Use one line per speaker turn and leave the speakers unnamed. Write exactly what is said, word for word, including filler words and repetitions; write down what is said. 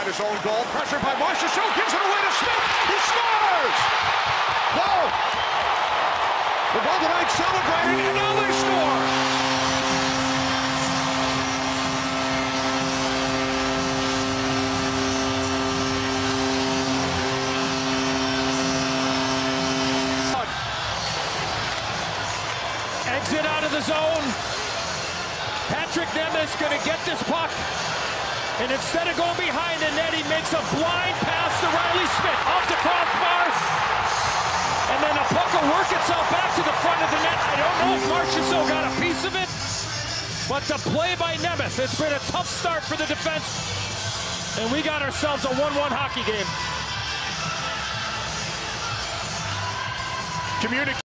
outside his own goal. Pressure by Marchessault, gives it away to Smith. He scores! No! The Golden Knights celebrating, and now they score!
Exit out of the zone. Patrick Nemeth going to get this puck. And instead of going behind the net, he makes a blind pass to Riley Smith off the crossbar. And then the puck will work itself back to the front of the net. I don't know if Marchessault got a piece of it, but the play by Nemeth, it's been a tough start for the defense. And we got ourselves a one one hockey game.
Communicate.